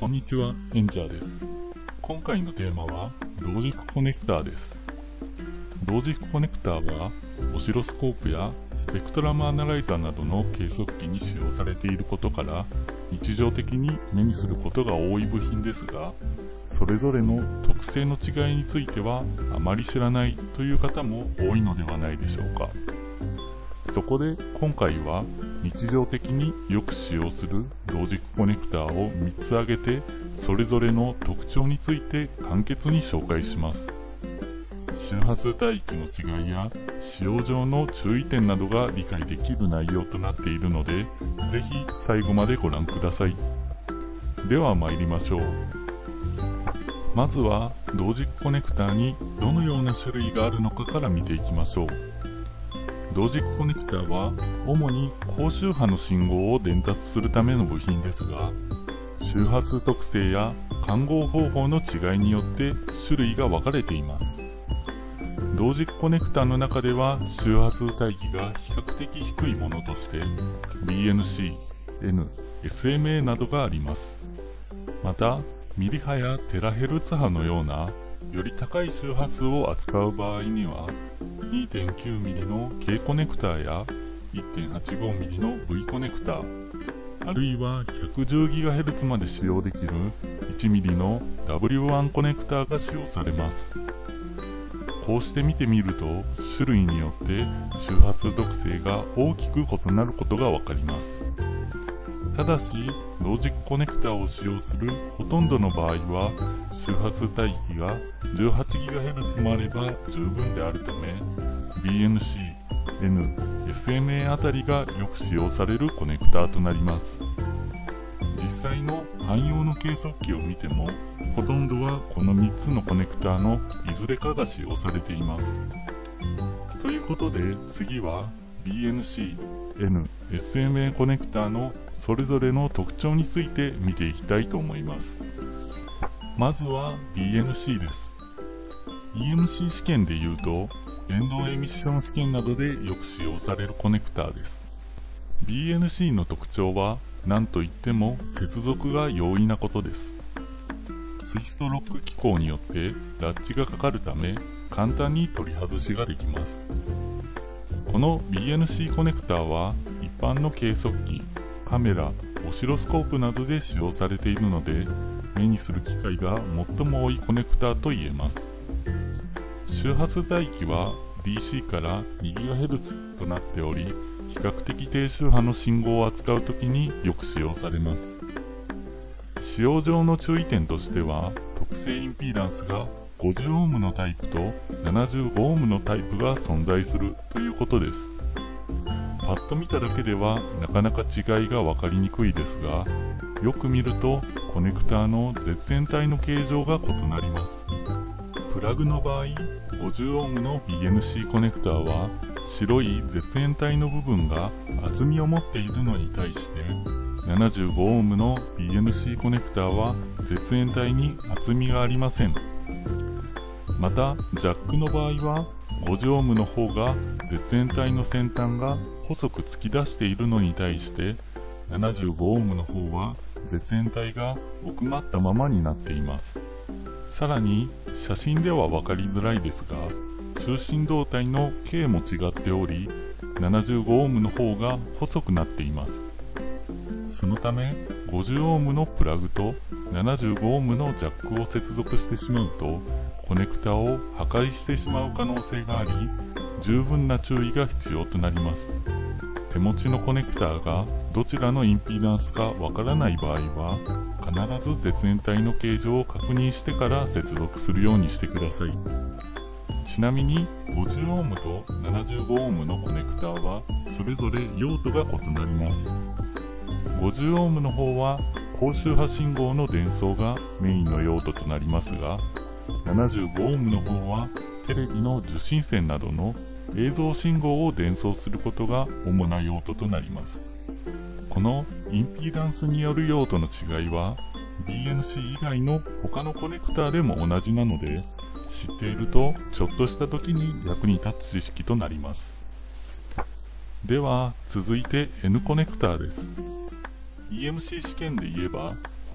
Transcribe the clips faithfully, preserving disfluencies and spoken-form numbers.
こんにちは、エンジャーです。今回のテーマはロジックコネクターです。ロジックコネクターはオシロスコープやスペクトラムアナライザーなどの計測器に使用されていることから日常的に目にすることが多い部品ですが、それぞれの特性の違いについてはあまり知らないという方も多いのではないでしょうか。そこで今回は日常的によく使用するロジックコネクターをみっつ挙げて、それぞれの特徴について簡潔に紹介します。周波数帯域の違いや使用上の注意点などが理解できる内容となっているので、ぜひ最後までご覧ください。では参りましょう。まずはロジックコネクターにどのような種類があるのかから見ていきましょう。ロジックコネクターは主に高周波の信号を伝達するための部品ですが、周波数特性や換合方法の違いによって種類が分かれています。ロジックコネクターの中では周波数帯域が比較的低いものとして ビーエヌシー、エヌ、エスエムエー などがあります。またミリ波やテラヘルツ波のようなより高い周波数を扱う場合には にてんきゅうミリ の K コネクターや いってんはちごミリ の V コネクター、あるいは ひゃくじゅうギガヘルツ まで使用できる いちミリ の ダブリューワン コネクターが使用されます。こうして見てみると種類によって周波数特性が大きく異なることがわかります。ただしロジックコネクターを使用するほとんどの場合は周波数帯域が じゅうはちギガヘルツ もあれば十分であるため ビーエヌシー、エヌ、エスエムエー あたりがよく使用されるコネクターとなります。実際の汎用の計測器を見てもほとんどはこのみっつのコネクターのいずれかが使用されています。ということで次は ビーエヌシー、エヌ、エスエムエー コネクターのそれぞれの特徴について見ていきたいと思います。まずは ビーエヌシー です。 イーエムシー 試験でいうと電動エミッション試験などでよく使用されるコネクターです。 ビーエヌシー の特徴は何といっても接続が容易なことです。ツイストロック機構によってラッチがかかるため簡単に取り外しができます。この ビーエヌシー コネクターは一般の計測器、カメラ、オシロスコープなどで使用されているので、目にする機会が最も多いコネクターと言えます。周波数帯域は ディーシー から にギガヘルツ となっており、比較的低周波の信号を扱うときによく使用されます。使用上の注意点としては、特性インピーダンスがごじゅうオームのタイプとななじゅうごオームのタイプが存在するということです。パッと見ただけではなかなか違いが分かりにくいですが、よく見るとコネクターの絶縁体の形状が異なります。プラグの場合、ごじゅうオームの ビーエヌシー コネクターは白い絶縁体の部分が厚みを持っているのに対して、ななじゅうごオームの ビーエヌシー コネクターは絶縁体に厚みがありません。またジャックの場合はごじゅうオームの方が絶縁体の先端が細く突き出しているのに対して、ななじゅうごオームの方は絶縁体が奥まったままになっています。さらに写真では分かりづらいですが、中心導体の径も違っており、ななじゅうごオームの方が細くなっています。そのためごじゅうオームのプラグとななじゅうごオームのジャックを接続してしまうとコネクタを破壊してしまう可能性があり、十分な注意が必要となります。手持ちのコネクターがどちらのインピーダンスかわからない場合は、必ず絶縁体の形状を確認してから接続するようにしてください。ちなみにごじゅうオームとななじゅうごオームのコネクターはそれぞれ用途が異なります。ごじゅうオームの方は高周波信号の伝送がメインの用途となりますが、ななじゅうごオームの方はテレビの受信線などの映像信号を伝送することが主な用途となります。このインピーダンスによる用途の違いは ビーエヌシー 以外の他のコネクターでも同じなので、知っているとちょっとした時に役に立つ知識となります。では続いて N コネクターです。イーエムシー 試験で言えば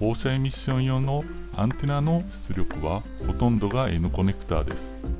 放射エミッション用のアンテナの出力はほとんどが N コネクターです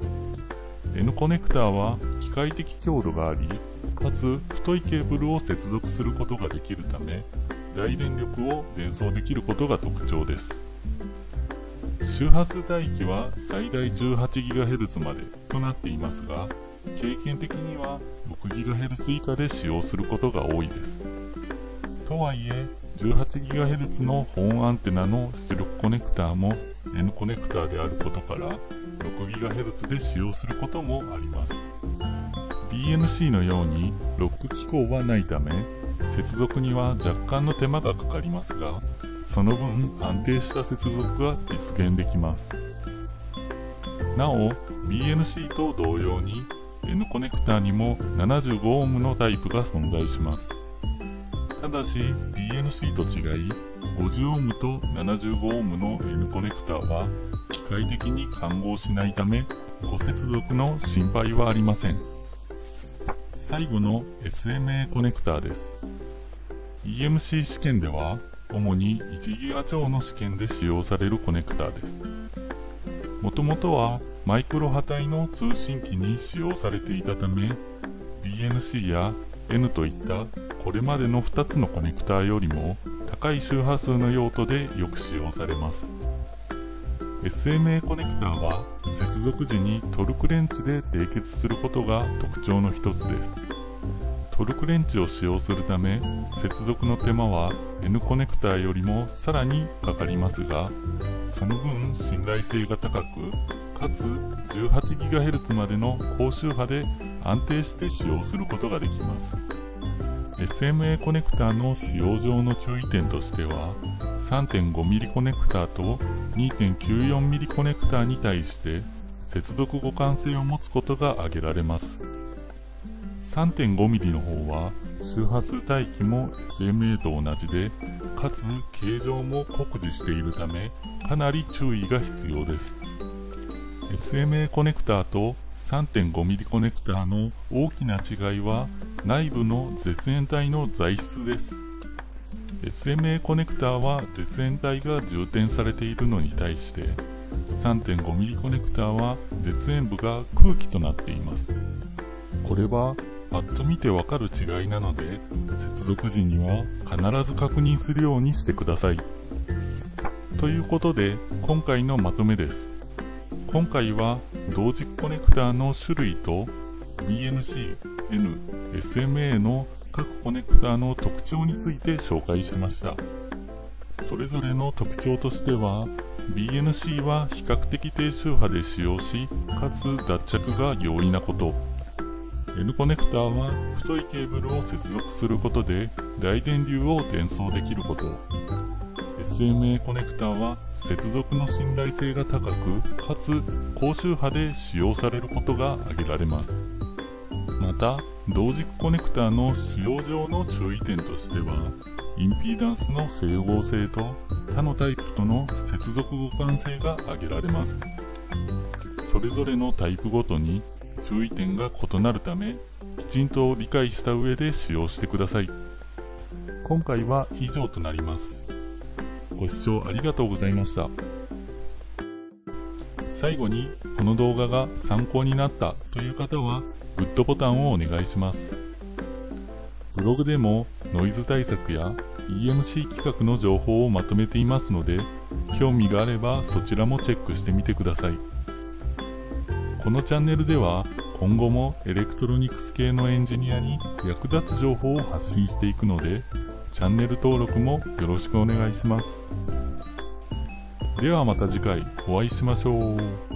。N コネクターは機械的強度があり、かつ太いケーブルを接続することができるため、大電力を伝送できることが特徴です。周波数帯域は最大 じゅうはちギガヘルツ までとなっていますが、経験的には ろくギガヘルツ 以下で使用することが多いです。とはいえ、じゅうはちギガヘルツ の本アンテナの出力コネクターも N コネクターであることから、ろくギガヘルツ で使用することもあります。ディーエヌシー のようにロック機構はないため、接続には若干の手間がかかりますが、その分安定した接続が実現できます。なお ビーエヌシー と同様に N コネクターにも ななじゅうごオーム のタイプが存在します。ただし ビーエヌシー と違い ごじゅうオーム と ななじゅうごオーム の N コネクターは機械的に環合しないため、誤接続の心配はありません。最後の エスエムエー コネクターです。 イーエムシー 試験では主にいちギガ超の試験で使用されるコネクターです。もともとはマイクロ波帯の通信機に使用されていたため、 ビーエヌシー や N といったこれまでのふたつのコネクターよりも高い周波数の用途でよく使用されます。 エスエムエー コネクターは接続時にトルクレンチで締結することが特徴の一つです。トルクレンチを使用するため、接続の手間は N コネクターよりもさらにかかりますが、その分信頼性が高く、かつ じゅうはちギガヘルツ までの高周波で安定して使用することができます。エスエムエー コネクターの使用上の注意点としては、さんてんごミリ コネクターと にてんきゅうよんミリ コネクターに対して接続互換性を持つことが挙げられます。さんてんごミリ の方は周波数帯域も エスエムエー と同じで、かつ形状も酷似しているためかなり注意が必要です。 エスエムエー コネクターと さんてんごミリ コネクターの大きな違いは内部の絶縁体の材質です。 エスエムエー コネクターは絶縁体が充填されているのに対して さんてんごミリ コネクターは絶縁部が空気となっています。これはパッと見てわかる違いなので、接続時には必ず確認するようにしてください。ということで今回のまとめです。今回は同軸コネクターの種類と ビーエヌシー、N、エスエムエー の各コネクターの特徴について紹介しました。それぞれの特徴としては ビーエヌシー は比較的低周波で使用し、かつ脱着が容易なこと、N コネクターは太いケーブルを接続することで大電流を伝送できること、 エスエムエー コネクターは接続の信頼性が高く、かつ高周波で使用されることが挙げられます。また同軸コネクターの使用上の注意点としては、インピーダンスの整合性と他のタイプとの接続互換性が挙げられます。それぞれのタイプごとに注意点が異なるため、きちんと理解した上で使用してください。今回は以上となります。ご視聴ありがとうございました。最後にこの動画が参考になったという方はグッドボタンをお願いします。ブログでもノイズ対策や イーエムシー 企画の情報をまとめていますので、興味があればそちらもチェックしてみてください。このチャンネルでは今後もエレクトロニクス系のエンジニアに役立つ情報を発信していくので、チャンネル登録もよろしくお願いします。ではまた次回お会いしましょう。